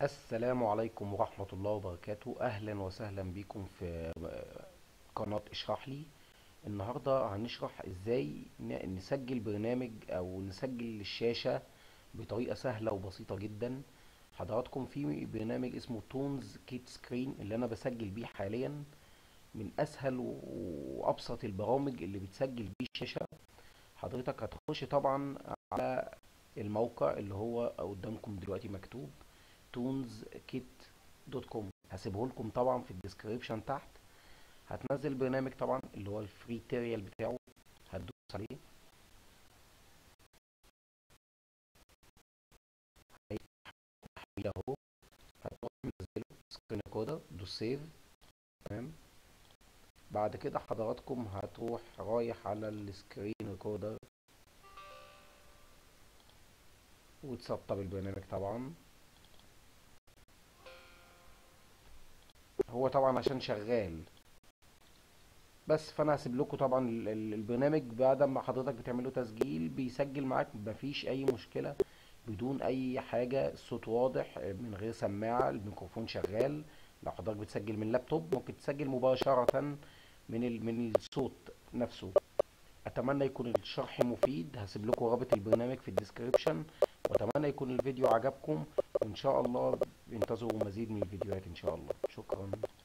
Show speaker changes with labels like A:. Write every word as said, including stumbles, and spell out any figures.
A: السلام عليكم ورحمة الله وبركاته. أهلا وسهلا بكم في قناة اشرح لي. النهاردة هنشرح ازاي ن- نسجل برنامج او نسجل الشاشة بطريقة سهلة وبسيطة جدا. حضراتكم في برنامج اسمه تونز كيت سكرين اللي انا بسجل بيه حاليا، من اسهل و- وابسط البرامج اللي بتسجل بيه الشاشة. حضرتك هتخش طبعا على الموقع اللي هو قدامكم دلوقتي مكتوب تونز كيت دوت كوم. هسيبه لكم طبعا في الديسكريبشن تحت. هتنزل البرنامج طبعا اللي هو الفري تيريال بتاعه، هتدوس عليه. هيفتح اهو، هتروح منزله سكرين ريكوردر، دوس سيف. تمام. بعد كده حضراتكم هتروح رايح على السكرين ريكوردر وتسطب البرنامج طبعا. هو طبعا عشان شغال بس، فانا هسيب لكم طبعا ال- ال- البرنامج بعد ما حضرتك بتعمله تسجيل بيسجل معاك، مفيش اي مشكلة، بدون اي حاجة. الصوت واضح من غير سماعة، الميكروفون شغال. لو حضرتك بتسجل من لابتوب ممكن تسجل مباشرة من ال... من الصوت نفسه. اتمنى يكون الشرح مفيد. هسيب لكم رابط البرنامج في الديسكريبشن، واتمنى يكون الفيديو عجبكم، وان شاء الله انتظروا مزيد من الفيديوهات ان شاء الله. شكرا.